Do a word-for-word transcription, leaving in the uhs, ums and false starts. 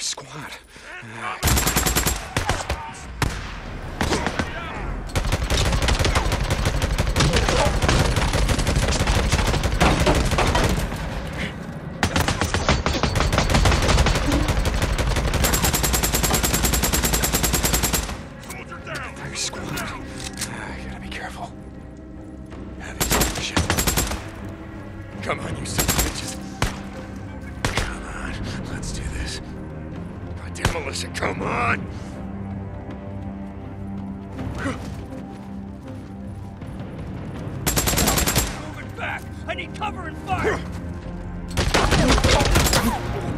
Squad. Very squad. Ah, you gotta be careful. Heavy shit. Come on, you son of bitches. Come on, let's do this. Goddamn, Melissa, come on! Moving back! I need cover and fire!